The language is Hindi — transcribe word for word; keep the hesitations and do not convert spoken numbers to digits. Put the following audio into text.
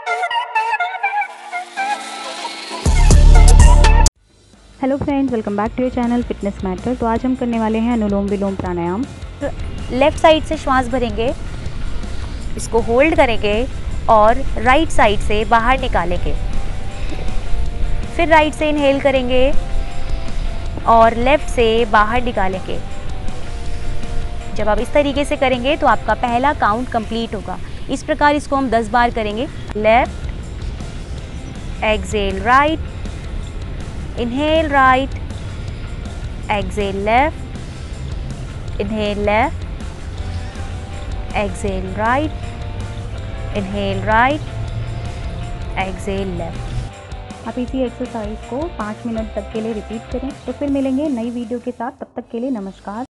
Hello friends, welcome back to your channel fitness matter. तो आज हम करने वाले हैं अनुलोम विलोम प्राणायाम। तो लेफ़्ट साइड से श्वास भरेंगे, इसको होल्ड करेंगे और राइट साइड से बाहर निकालेंगे। फिर राइट से इनहेल करेंगे और लेफ़्ट से बाहर निकालेंगे। जब आप इस तरीके से करेंगे तो आपका पहला काउंट कंप्लीट होगा। इस प्रकार इसको हम दस बार करेंगे। Left, exhale right, inhale right, exhale left, inhale left, exhale right, inhale right, exhale left। आप इसी एक्सरसाइज को पाँच मिनट तक के लिए रिपीट करें। तो फिर मिलेंगे नई वीडियो के साथ, तब तक के लिए नमस्कार।